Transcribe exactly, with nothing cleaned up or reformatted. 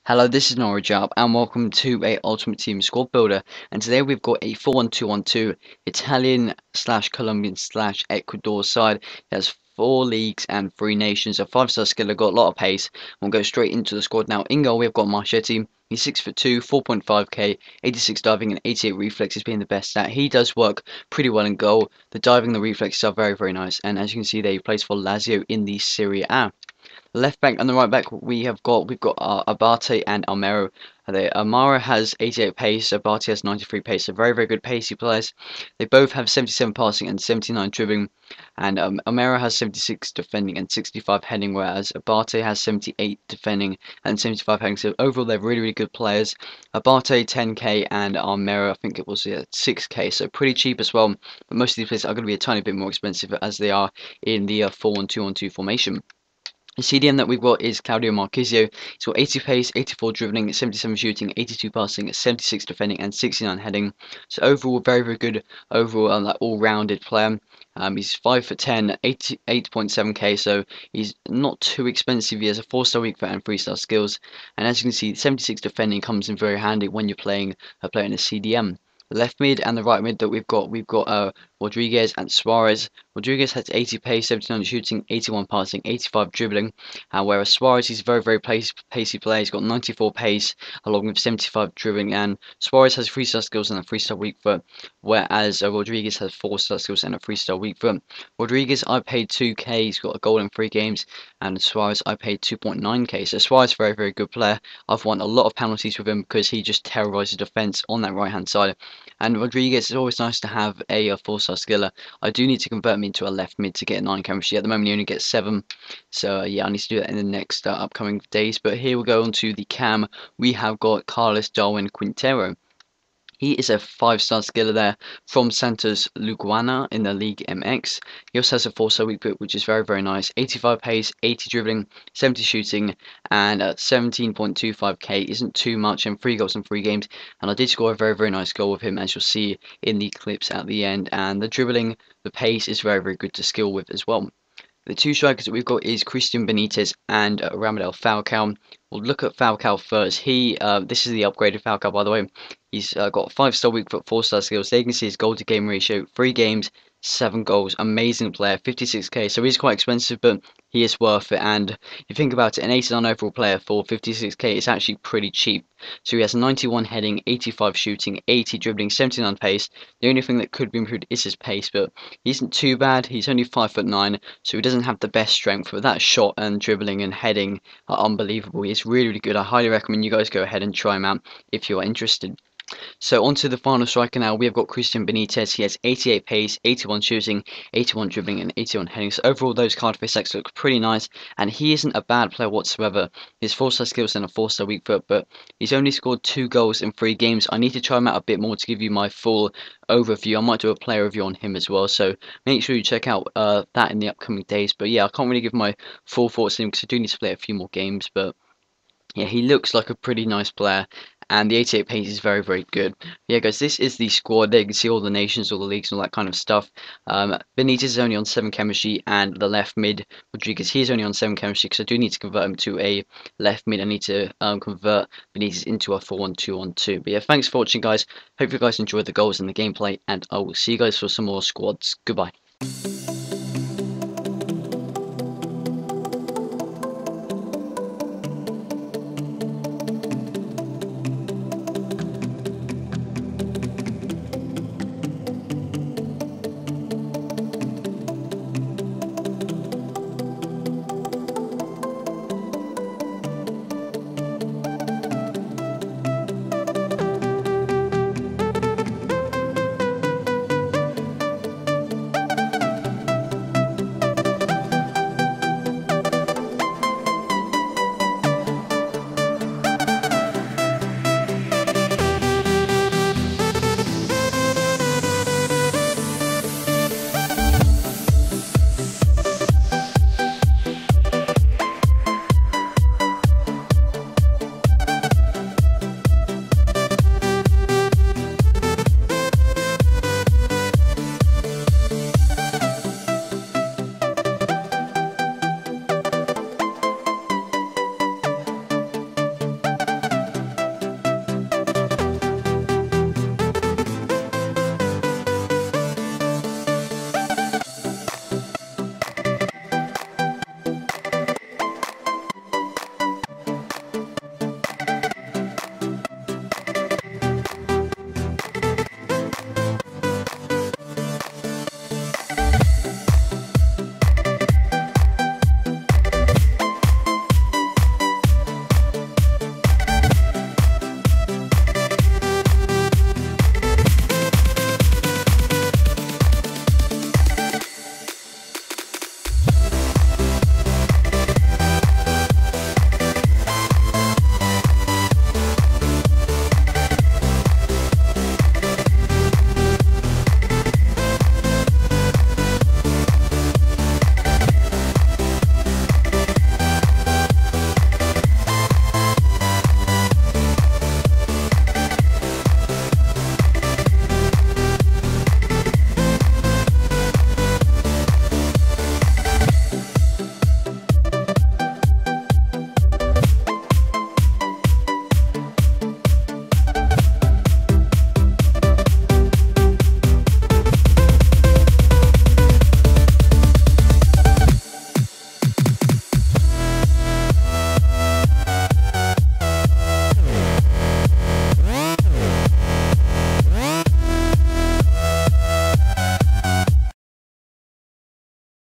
Hello, this is Nora Job, and welcome to a Ultimate Team Squad Builder. And today we've got a four one two one two Italian slash Colombian slash Ecuador side. It has four leagues and three nations. A five-star skiller, got a lot of pace. We'll go straight into the squad now. In goal, we've got Marchetti. He's six foot two, four point five K, eighty-six diving, and eighty-eight reflexes being the best stat. He does work pretty well in goal. The diving and the reflexes are very, very nice. And as you can see there, he plays for Lazio in the Serie A. Left back and the right back we have got we've got uh, Abate and Almero. They, Amara has eighty-eight pace, Abate has ninety-three pace. So very very good pacey players. They both have seventy-seven passing and seventy-nine dribbling, and um, Almero has seventy-six defending and sixty-five heading, whereas Abate has seventy-eight defending and seventy-five heading. So overall they're really really good players. Abate ten K and Almero I think it was yeah, six K, so pretty cheap as well. But most of these players are going to be a tiny bit more expensive as they are in the uh, four one two one two formation. The C D M that we've got is Claudio Marquisio. He's got eighty pace, eighty-four dribbling, seventy-seven shooting, eighty-two passing, seventy-six defending, and sixty-nine heading. So overall, very very good overall uh, like all-rounded player. Um, he's five foot ten, eighty-eight point seven K, so he's not too expensive. He has a four-star weak foot and three-star skills. And as you can see, seventy-six defending comes in very handy when you're playing a player in a C D M. The left mid and the right mid that we've got, we've got uh, Rodriguez and Suarez. Rodriguez has eighty pace, seventy-nine shooting, eighty-one passing, eighty-five dribbling. Uh, whereas Suarez is a very, very pace, pacey player. He's got ninety-four pace along with seventy-five dribbling. And Suarez has three-star skills and a three-star weak foot. Whereas uh, Rodriguez has four-star skills and a three-star weak foot. Rodriguez, I paid two K. He's got a goal in three games. And Suarez, I paid two point nine K. So Suarez is a very, very good player. I've won a lot of penalties with him because he just terrorizes defense on that right-hand side. And Rodriguez, is always nice to have a, a four-star skiller. I do need to convert him into a left mid to get nine chemistry. At the moment, he only gets seven. So, uh, yeah, I need to do that in the next uh, upcoming days. But here we go on to the cam. We have got Carlos Darwin Quintero. He is a five-star skiller there from Santos Luguana in the League M X. He also has a four-star weak foot, which is very, very nice. eighty-five pace, eighty dribbling, seventy shooting, and uh, seventeen point two five K isn't too much, and three goals in three games. And I did score a very, very nice goal with him, as you'll see in the clips at the end. And the dribbling, the pace is very, very good to skill with as well. The two strikers that we've got is Christian Benitez and uh, Ramadel Falcao. We'll look at Falcao first. He, uh, this is the upgraded Falcao, by the way. He's uh, got five-star weak foot, four-star skills. There you can see his goal to game ratio, three games, seven goals. Amazing player, fifty-six K. So he's quite expensive, but he is worth it. And if you think about it, an eighty-nine overall player for fifty-six K is actually pretty cheap. So he has ninety-one heading, eighty-five shooting, eighty dribbling, seventy-nine pace. The only thing that could be improved is his pace, but he isn't too bad. He's only five foot nine, so he doesn't have the best strength. But that shot and dribbling and heading are unbelievable. He's really, really good. I highly recommend you guys go ahead and try him out if you are interested. So on to the final striker now. We have got Christian Benitez. He has eighty-eight pace, eighty-one shooting, eighty-one dribbling, and eighty-one heading. So overall, those card face stats look pretty nice, and he isn't a bad player whatsoever. His four-star skills and a four-star weak foot, but he's only scored two goals in three games. I need to try him out a bit more to give you my full overview. I might do a player review on him as well, so make sure you check out uh, that in the upcoming days. But yeah, I can't really give my full thoughts on him because I do need to play a few more games, but yeah, he looks like a pretty nice player, and the eighty-eight pace is very, very good. Yeah, guys, this is the squad. There you can see all the nations, all the leagues, and all that kind of stuff. Um, Benitez is only on seven chemistry, and the left mid, Rodriguez, he's only on seven chemistry, because I do need to convert him to a left mid. I need to um, convert Benitez into a four one two one two. But yeah, thanks for watching, guys. Hope you guys enjoyed the goals and the gameplay, and I will see you guys for some more squads. Goodbye.